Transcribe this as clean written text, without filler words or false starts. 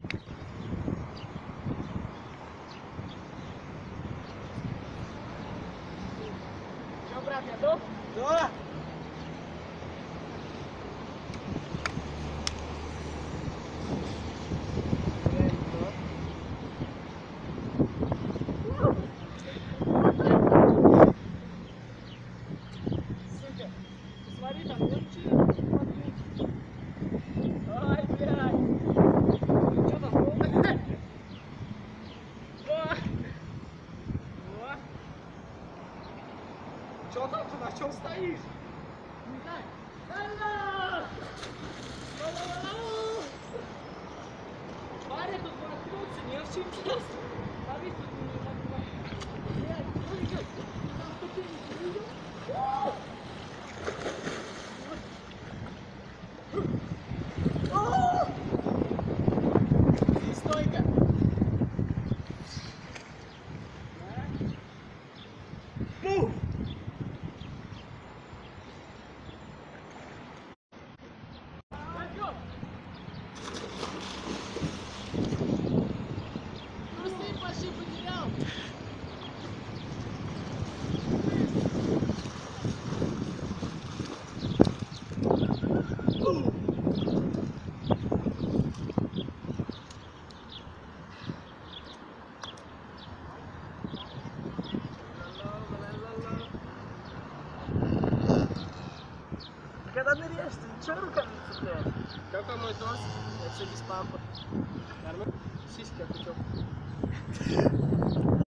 Что, брат, готов? Да! Сука, посмотри там, я ничего. Ай, блядь. Что там было? Что там ты, на чем стоишь? Не знаю. Парень тут наткнулся, не очень интересно. Смотри, тут не так. Блядь, что идет? Там ступени не видел? Здесь стойка. Мув! Трусы почти потерял. Когда ныряешь, ты ничего руками не цепляешь? Как там мой торс? Я все без пампа. Нормально? Сиськи отпечёл.